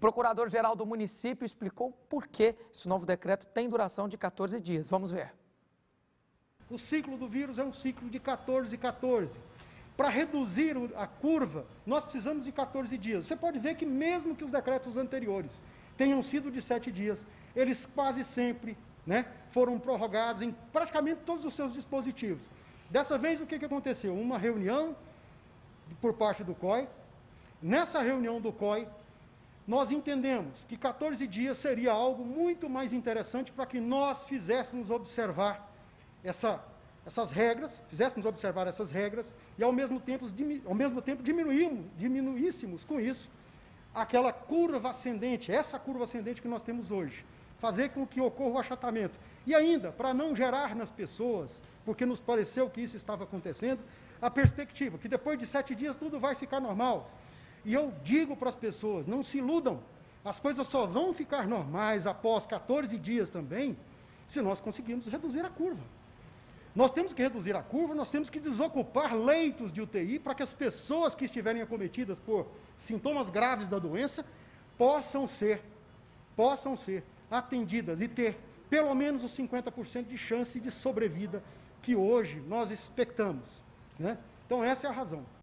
Procurador-geral do município explicou por que esse novo decreto tem duração de 14 dias. Vamos ver. O ciclo do vírus é um ciclo de 14 e 14. Para reduzir a curva, nós precisamos de 14 dias. Você pode ver que mesmo que os decretos anteriores tenham sido de 7 dias, eles quase sempre, foram prorrogados em praticamente todos os seus dispositivos. Dessa vez, o que aconteceu? Uma reunião por parte do COI. Nessa reunião do COI, nós entendemos que 14 dias seria algo muito mais interessante para que nós fizéssemos observar essas regras e ao mesmo tempo diminuíssemos com isso aquela curva ascendente, essa curva ascendente que nós temos hoje, fazer com que ocorra o achatamento. E ainda, para não gerar nas pessoas, porque nos pareceu que isso estava acontecendo, a perspectiva que depois de 7 dias tudo vai ficar normal. E eu digo para as pessoas, não se iludam, as coisas só vão ficar normais após 14 dias também, se nós conseguirmos reduzir a curva. Nós temos que reduzir a curva, nós temos que desocupar leitos de UTI para que as pessoas que estiverem acometidas por sintomas graves da doença possam ser atendidas e ter pelo menos os 50% de chance de sobrevida que hoje nós expectamos. Então, essa é a razão.